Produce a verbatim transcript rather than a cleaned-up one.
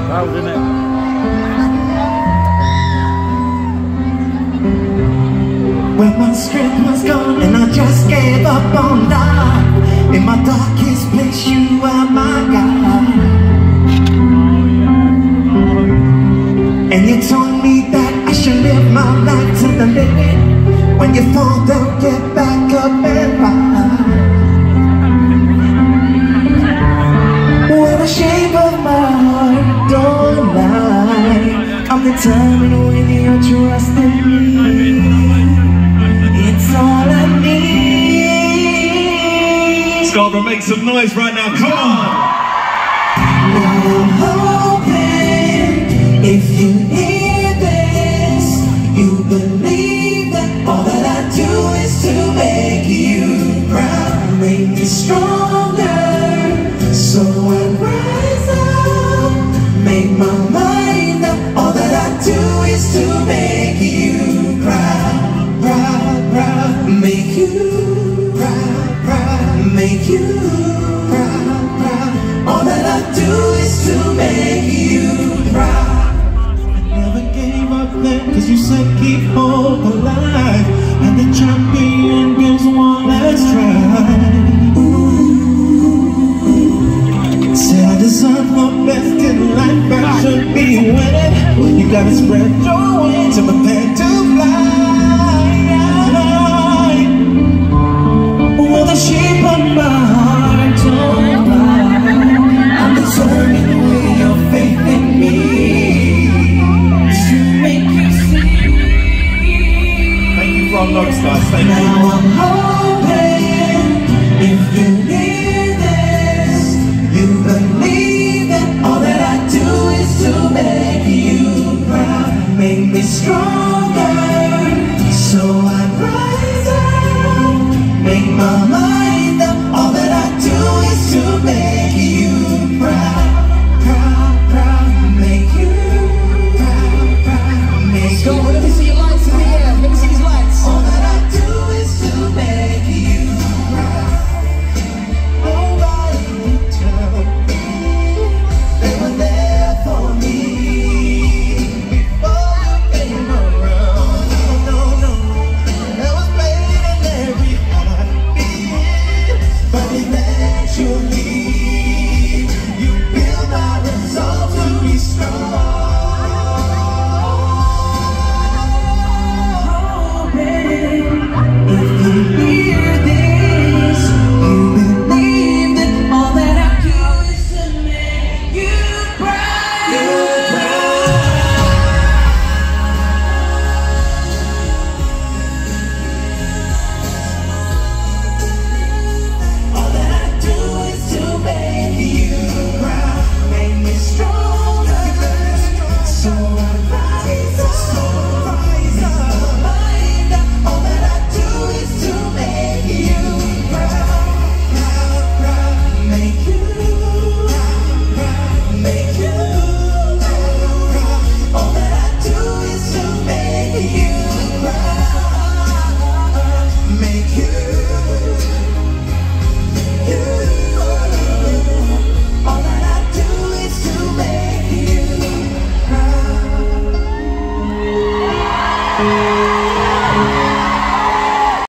Loud, isn't it? When my strength was gone and I just gave up on life, in my darkest place you are my God. And you told me that I should live my life to the limit. When you fall down, get back up and ride. What a shape of my heart, don't lie. I'm determined when you trust in me. It's all I need. Scarborough, make some noise right now, come on! Now I'm hoping if you hear this, you believe that all that I do is to make you proud, make me stronger. So I rise up, make my mind up. All that I do is to make you proud, proud, proud. Make you proud, proud. Make you proud, proud. All that I do is to make you proud. I never gave up then, cause you said keep hope alive. And the champion gives one last try. Said I deserve the best in life, I should be winning. You gotta spread your wings and prepare to fly. Well, the shape of my heart don't lie. I'm determined with your faith in me to make you see. Thank you from those guys, thank you. Now I'm hoping if you hear this, you believe that all that I do is to make you proud, make me strong.